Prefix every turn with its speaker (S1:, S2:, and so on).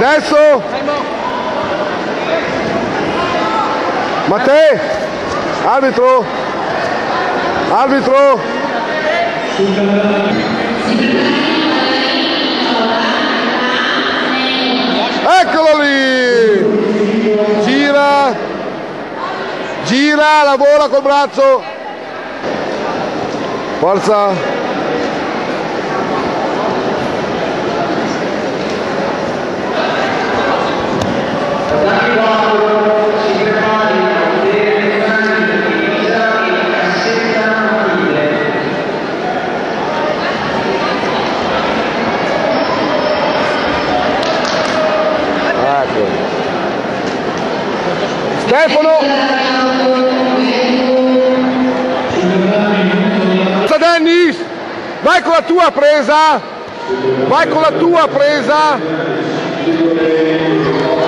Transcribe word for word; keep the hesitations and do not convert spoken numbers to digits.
S1: Adesso Matteo, arbitro, arbitro. Eccolo lì, gira, gira, lavora col braccio, forza. Stefano, Dennis, vai con la tua presa, vai con la tua presa.